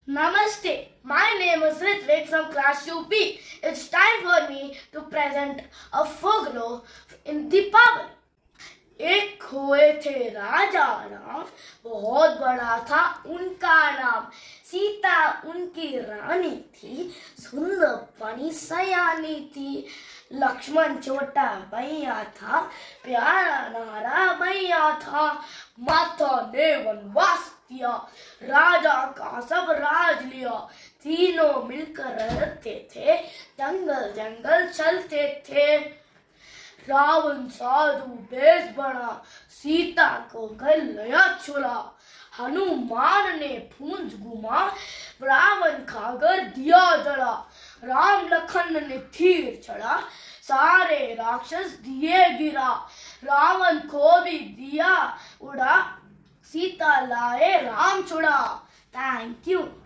Namaste. My name is Ritvik from class 2B. It's time for me to present a folklore in Dipawali. एक हुए थे राजा राम, बहुत बड़ा था उनका नाम। सीता उनकी रानी थी, सुंदर बनी सयानी थी। लक्ष्मण छोटा भैया था, प्यारा नारा भैया था। माता ने वनवास दिया, राजा का सब राज लिया। तीनों मिलकर रहते थे, जंगल जंगल चलते थे। रावण साधु बेस बना, सीता को गले छुड़ा। हनुमान ने पूंछ घुमा, रावण का घर दिया जला। राम लखन ने तीर चढ़ा, सारे राक्षस दिए गिरा। रावण को भी दिया उड़ा, सीता लाए राम छुड़ा। Thank you.